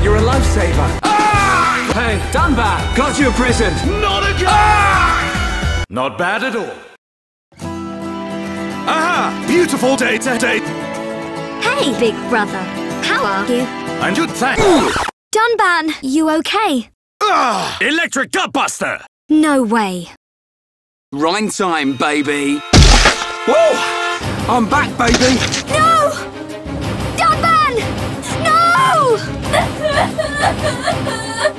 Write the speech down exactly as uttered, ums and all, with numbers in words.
You're a lifesaver. Ah! Hey, Dunban, got you a present. Not again! Ah! Not bad at all. Aha! Beautiful day to day. Hey, big brother. How are you? I'm good, thanks. Dunban, you okay? Ah! Electric Gutbuster! No way. Rhyme time, baby. Whoa! I'm back, baby. No! Dunban! No!